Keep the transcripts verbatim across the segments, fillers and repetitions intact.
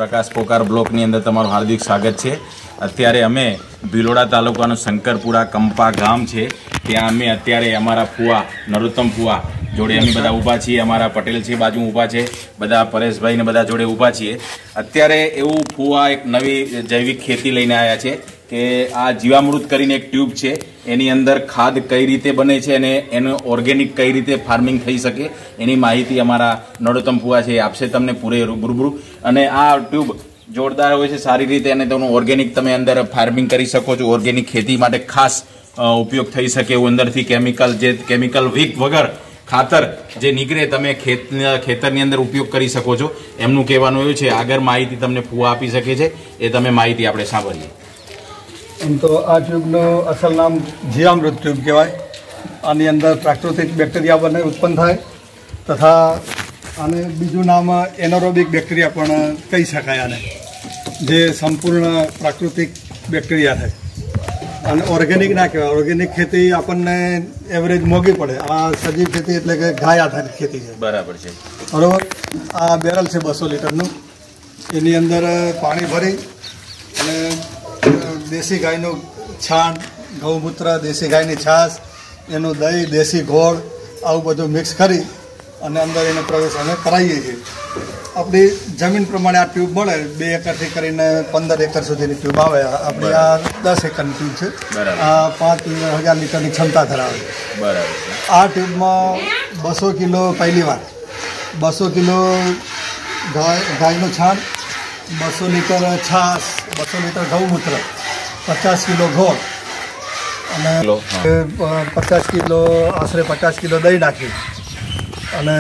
પ્રકાશ પોકાર બ્લોકની અંદર તમારું હાર્દિક સ્વાગત છે। અત્યારે અમે ભિલોડા તાલુકાનું શંકરપુરા કંપા ગામ છે, ત્યાં અમે અત્યારે અમારા ફુવા નરોત્તમ ફુવા જોડે અમે બધા ઊભા છીએ। અમારા પટેલ છે બાજુ ઊભા છે, બધા પરેશભાઈ ને બધા જોડે ઊભા છીએ। અત્યારે એવું ફુવા એક નવી જૈવિક ખેતી લઈને આવ્યા છે કે આ જીવામૃત કરીને એક ટ્યુબ છે, એની અંદર ખાદ કઈ રીતે બને છે અને એનું ઓર્ગેનિક કઈ રીતે ફાર્મિંગ થઈ શકે એની માહિતી અમારા નરોત્તમ ફુવા છે આપશે તમને પૂરે રૂબરૂ। અને આ ટ્યુબ જોરદાર હોય છે સારી રીતે, અને તેનું ઓર્ગેનિક તમે અંદર ફાર્મિંગ કરી શકો છો। ઓર્ગેનિક ખેતી માટે ખાસ ઉપયોગ થઈ શકે એવું અંદરથી કેમિકલ જે કેમિકલ વીક વગર ખાતર જે નીકળે તમે ખેત ખેતરની અંદર ઉપયોગ કરી શકો છો એમનું કહેવાનું એવું છે। આગળ માહિતી તમને ફુવા આપી શકે છે, એ તમે માહિતી આપણે સાંભળીએ। એમ તો આ ટ્યુબનું અસલ નામ જીવામૃત ટ્યુબ કહેવાય। આની અંદર પ્રાકૃતિક બેક્ટેરિયા બને ઉત્પન્ન થાય, તથા આને બીજું નામ એનોરોબિક બેક્ટેરિયા પણ કહી શકાય આને, જે સંપૂર્ણ પ્રાકૃતિક બેક્ટેરિયા થાય અને ઓર્ગેનિક ના કહેવાય। ઓર્ગેનિક ખેતી આપણને એવરેજ મોંઘી પડે, આ સજીવ ખેતી એટલે કે ગાય આધારિત ખેતી છે। બરાબર છે, બરાબર। આ બેરલ છે બસો લીટરનું, એની અંદર પાણી ભરી અને દેશી ગાયનું છાણ, ગૌમૂત્ર, દેશી ગાયની છાશ, એનું દહીં, દેશી ગોળ આવું બધું મિક્સ કરી અને અંદર એને પ્રવેશ અમે કરાવીએ છીએ। આપણી જમીન પ્રમાણે આ ટ્યુબ મળે, બે એકરથી કરીને પંદર એકર સુધીની ટ્યુબ આવે। આપણી આ દસ એકરની ટ્યુબ છે, આ પાંચ હજાર લીટરની ક્ષમતા ધરાવે। બરાબર। આ ટ્યુબમાં બસો કિલો પહેલી વાર બસો કિલો ગાય ગાયનું છાણ, બસો લીટર છાશ, બસો લીટર ગૌમૂત્ર, પચાસ કિલો ગોળ અને પચાસ કિલો આશરે પચાસ કિલો દહીં નાખી અને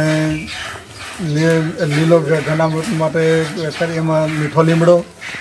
લીલો ઘનામૃત માટે એમાં મીઠો લીમડો,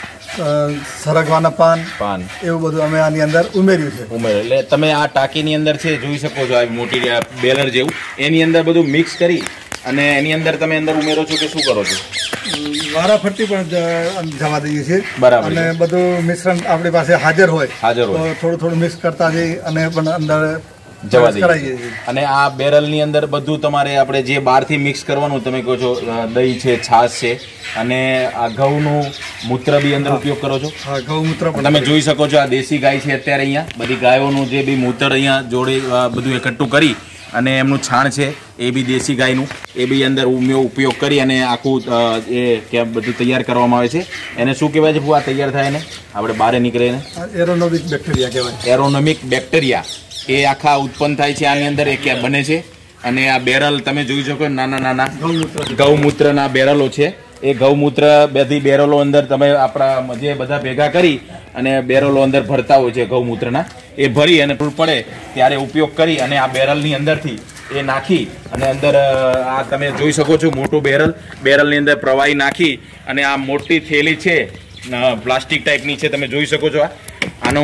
સરગવાના પાન પાન એવું બધું અમે આની અંદર ઉમેર્યું છે। ઉમેર્યું એટલે તમે આ ટાંકીની અંદર છે જોઈ શકો છો, આ મોટી બેલર જેવું એની અંદર બધું મિક્સ કરી અને એની અંદર તમે અંદર ઉમેરો છો કે શું કરો છો? વારાફરતી પણ જવા દઈએ છીએ। બરાબર। અને બધું મિશ્રણ આપણી પાસે હાજર હોય હાજર હોય થોડું થોડું મિક્સ કરતા જઈ અને પણ અંદર જવા દઈએ। અને આ બેરલની અંદર બધું તમારે આપણે જે બહારથી મિક્સ કરવાનું, તમે કહો છો દહીં છે, છાશ છે, અને આ ઘઉંનું મૂત્ર બી અંદર ઉપયોગ કરો છો? હા, ગૌમૂત્ર પણ તમે જોઈ શકો છો। આ દેશી ગાય છે, અત્યારે અહીંયા બધી ગાયોનું જે બી મૂત્ર અહીંયા જોડે બધું એકઠું કરી અને એમનું છાણ છે એ બી દેશી ગાયનું એ બી અંદર ઉપયોગ કરી અને આખું એ કે બધું તૈયાર કરવામાં આવે છે। એને શું કહેવાય છે આ તૈયાર થાય ને આપણે બહાર નીકળે એને એરોનોમિક બેક્ટેરિયા કહેવાય। એરોનોમિક બેક્ટેરિયા એ આખા ઉત્પન્ન થાય છે આની અંદર, એ ક્યાં બને છે। અને આ બેરલ તમે જોઈ શકો નાના નાના ગૌમૂત્રના બેરલો છે, એ ગૌમૂત્ર બધી બેરલો અંદર તમે આપણા જે બધા ભેગા કરી અને બેરલો અંદર ભરતા હોય છે ગૌમૂત્રના, એ ભરી અને જરૂર પડે ત્યારે ઉપયોગ કરી અને આ બેરલની અંદરથી એ નાખી અને અંદર આ તમે જોઈ શકો છો મોટું બેરલ, બેરલની અંદર પ્રવાહી નાખી અને આ મોટી થેલી છે પ્લાસ્ટિક ટાઈપની છે, તમે જોઈ શકો છો। આનો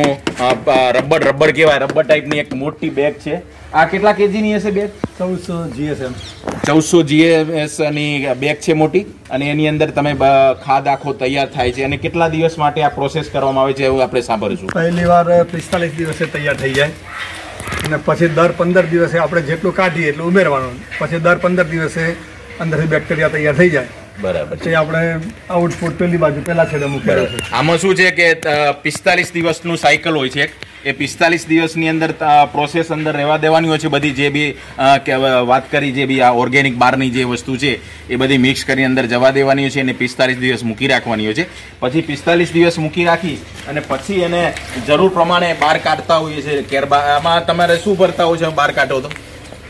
રબર રબર કહેવાય, રબર ટાઈપની એક મોટી બેગ છે। આ કેટલા કેજીની હશે બેગ? ચૌદસો જીએસએમ ચૌદસો જીએસ ની બેગ છે મોટી, અને એની અંદર તમે ખાદ આખો તૈયાર થાય છે। અને કેટલા દિવસ માટે આ પ્રોસેસ કરવામાં આવે છે એવું આપણે સાંભળીશું। પહેલી વાર પિસ્તાલીસ દિવસે તૈયાર થઈ જાય અને પછી દર પંદર દિવસે આપણે જેટલું કાઢીએ એટલું ઉમેરવાનું, પછી દર પંદર દિવસે અંદરથી બેક્ટેરિયા તૈયાર થઈ જાય। બરાબર છે। આપણે આઉટપુટ પેલી બાજુ પેલા છેડે મૂકેલું છે। આમાં શું છે કે પિસ્તાલીસ દિવસનું સાયકલ હોય છે, એ પિસ્તાલીસ દિવસની અંદર પ્રોસેસ અંદર રહેવા દેવાની હોય છે। બધી જે બી વાત કરી જે બી આ ઓર્ગેનિક બહારની જે વસ્તુ છે એ બધી મિક્સ કરી અંદર જવા દેવાની હોય છે અને પિસ્તાલીસ દિવસ મૂકી રાખવાની હોય છે। પછી પિસ્તાલીસ દિવસ મૂકી રાખી અને પછી એને જરૂર પ્રમાણે બહાર કાઢતા હોઈએ છીએ। કેરબા આમાં તમારે શું ભરતા હોય છે બહાર કાઢો તો?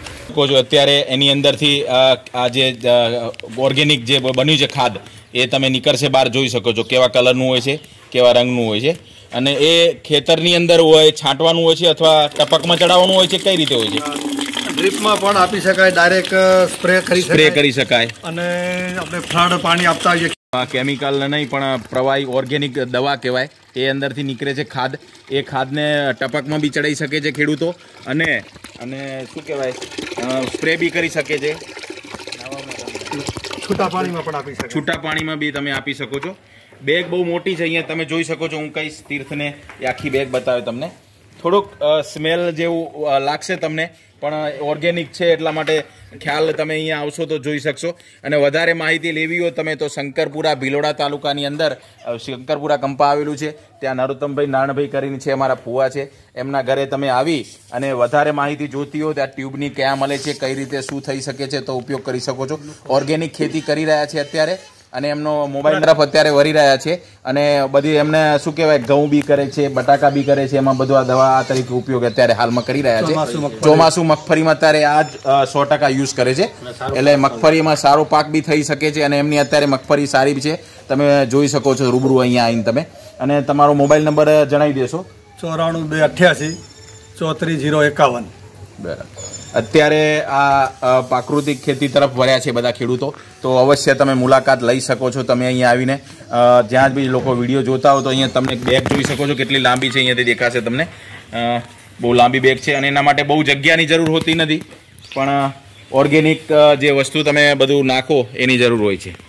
જો અત્યારે એની અંદરથી આ જે ઓર્ગેનિક જે બન્યું છે ખાદ એ તમે નીકળશે બહાર જોઈ શકો છો, કેવા કલરનું હોય છે, કેવા રંગનું હોય છે। અને એ ખેતરની અંદર હોય છાંટવાનું હોય છે અથવા ટપકમાં ચડાવવાનું હોય છે, કઈ રીતે હોય છે? ડ્રીપમાં પણ આપી શકાય, ડાયરેક્ટ સ્પ્રે કરી સ્પ્રે કરી શકાય, અને આપણે ફ્લડ પાણી આપતા હોઈએ। કેમિકલ નહીં પણ પ્રવાહી ઓર્ગેનિક દવા કહેવાય, એ અંદરથી નીકળે છે ખાદ, એ ખાદને ટપકમાં બી ચડાવી શકે છે ખેડૂતો, અને અને શું કહેવાય સ્પ્રે બી કરી શકે છે, છૂટા પાણીમાં પણ આપી શકે, છૂટા પાણીમાં બી તમે આપી શકો છો। બેગ બહુ મોટી છે, અહીંયા તમે જોઈ શકો છો। હું કહીશ તીર્થને એ આખી બેગ બતાવે તમને। થોડુંક સ્મેલ જેવું અ, લાગશે તમને, પણ ઓર્ગેનિક છે એટલા માટે ખ્યાલ તમે અહીંયા આવશો તો જોઈ શકશો. અને વધારે માહિતી લેવી હોય તમે તો શંકરપુરા ભિલોડા તાલુકાની અંદર અ, શંકરપુરા કંપા આવેલું છે. ત્યાં નરોત્તમભાઈ નારણભાઈ કરીને છે, અમારા ફુવા છે, એમના ઘરે તમે આવી અને વધારે માહિતી જોતી હો ત્યાં ટ્યુબની ક્યાં મળે છે, કઈ રીતે શું થઈ શકે છે તો ઉપયોગ કરી શકો છો. ઓર્ગેનિક ખેતી કરી રહ્યા છે અત્યારે અને એમનો મોબાઈલ તરફ અત્યારે વળી રહ્યા છે. અને બધી એમને શું કહેવાય ઘઉં બી કરે છે, બટાકા બી કરે છે, એમાં બધું આ દવા આ તરીકે ઉપયોગ અત્યારે હાલમાં કરી રહ્યા છે. ચોમાસું મગફળીમાં અત્યારે આ જ સો ટકા યુઝ કરે છે, એટલે મગફળીમાં સારો પાક બી થઈ શકે છે. અને એમની અત્યારે મગફળી સારી બી છે, તમે જોઈ શકો છો રૂબરૂ અહીંયા આવીને તમે. અને તમારો મોબાઈલ નંબર જણાવી દેશો. ચોરાણું બે અઠ્યાસી ચોત્રીસ જીરો એકાવન. બરાબર. અત્યારે આ પ્રાકૃતિક ખેતી તરફ વળ્યા છે બધા ખેડૂતો, તો અવશ્ય તમે મુલાકાત લઈ શકો છો. તમે અહીંયા આવીને જ્યાં બી લોકો વિડીયો જોતા હો તો અહીંયા તમને બેગ જોઈ શકો છો કેટલી લાંબી છે, અહીંયાથી દેખાશે તમને. બહુ લાંબી બેગ છે અને એના માટે બહુ જગ્યાની જરૂર હોતી નથી, પણ ઓર્ગેનિક જે વસ્તુ તમે બધું નાખો એની જરૂર હોય છે.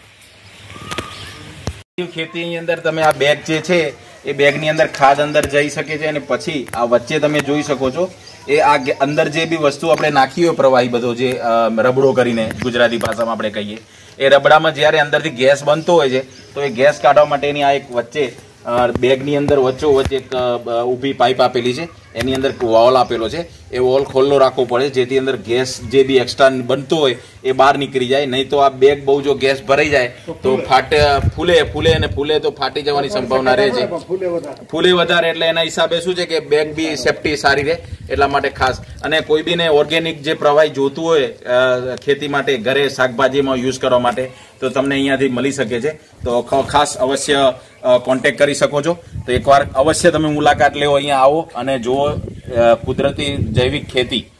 ખેતીની અંદર તમે આ બેગ જે છે એ બેગની અંદર ખાદ અંદર જઈ શકે છે. અને પછી આ વચ્ચે તમે જોઈ શકો છો એ આ અંદર જે બી વસ્તુ આપણે નાખી હોય પ્રવાહી બધો જે રબડો કરીને ગુજરાતી ભાષામાં આપણે કહીએ, એ રબડામાં જ્યારે અંદરથી ગેસ બનતો હોય છે તો એ ગેસ કાઢવા માટેની આ એક વચ્ચે બેગની અંદર વચ્ચો વચ્ચે એક ઊભી પાઇપ આપેલી છે, એની અંદર વોલ આપેલો છે. એ વોલ ખોલ્લો રાખવો પડે જેથી અંદર ગેસ જે બી એક્સ્ટ્રા બનતો હોય એ બહાર નીકળી જાય. નહીં તો આ બેગ બહુ જો ગેસ ભરાઈ જાય તો ફાટે ફૂલે ફૂલે અને ફૂલે તો ફાટી જવાની સંભાવના રહે છે. ફૂલે વધારે એટલે એના હિસાબે શું છે કે બેગ બી સેફટી સારી રહે એટલા માટે ખાસ. અને કોઈ બીને ઓર્ગેનિક જે પ્રવાહી જોતું હોય ખેતી માટે ઘરે શાકભાજીમાં યુઝ કરવા માટે તો તમને અહીંયાથી મળી શકે છે. તો ખાસ અવશ્ય કોન્ટેક્ટ કરી શકો છો. તો એકવાર અવશ્ય તમે મુલાકાત લેવો, અહીંયા આવો અને જુઓ કુદરતી જૈવિક ખેતી.